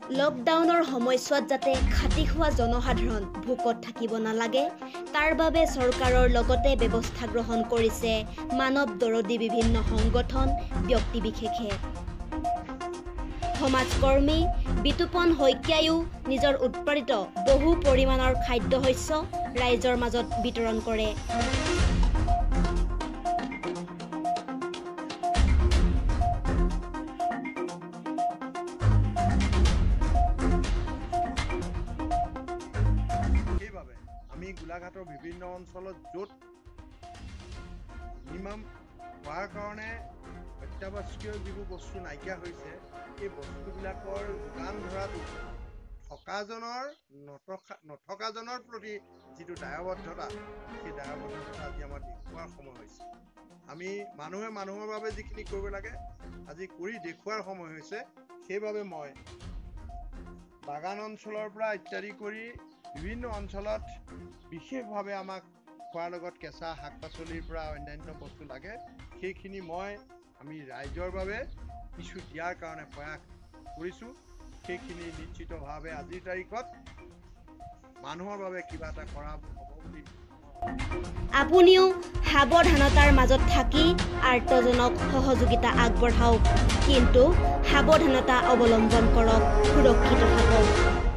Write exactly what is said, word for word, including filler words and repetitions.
লকডাউনৰ সময়ছোৱাত যাতে খাটি খোৱা জনসাধাৰণ ভোকত থাকিব নালাগে তাৰ বাবে চৰকাৰৰ লগতে ব্যৱস্থা গ্ৰহণ কৰিছে মানৱ দৰদী বিভিন্ন সংগঠন ব্যক্তি বিশেষে সমাজকৰ্মী বিতুপন শইকীয়ায়ো নিজৰ উৎপাদিত বহু পৰিমাণৰ খাদ্যশস্য ৰাইজৰ মাজত বিতৰণ কৰে আমি গোলাঘাটৰ বিভিন্ন অঞ্চলত য'ত মিনিমাম খোৱাৰ কাৰণে অত্যাৱশ্যকীয় যিবোৰ বস্তু নাইকিয়া হৈছে এই বস্তুবিলাকৰ যোগান ধৰাটো থকাজনৰ নথকা নথকাজনৰ প্ৰতি যিটো দায়বদ্ধতা সেই দায়বদ্ধতা আজি আমাৰ দেখুওৱাৰ সময় হৈছে আমি মানুহে মানুহৰ বাবে যিখিনি কৰিব লাগে আজি কৰি দেখুওৱাৰ সময় হৈছে সেইবাবে মই বাগান অঞ্চলৰ পৰা ইত্যাদি কৰি বিভিন্ন অঞ্চলত বিশেষভাৱে আমাক খোৱাৰ লগত কেঁচা শাক পাচলিৰ পৰা অন্যান্য বস্তু লাগে সেইখিনি মই আমি ৰাইজৰ বাবে কিছু দিয়াৰ কাৰণে প্ৰয়াস কৰিছোঁ সেইখিনি নিশ্চিতভাৱে আজিৰ তাৰিখত মানুহৰ বাবে কিবা এটা কৰা হ'ব বুলি আপুনিও সাৱধানতাৰ মাজত থাকি আৰ্তজনক সহযোগিতা আগবঢ়াওক কিন্তু সাৱধানতা অৱলম্বন কৰক সুৰক্ষিত থাকক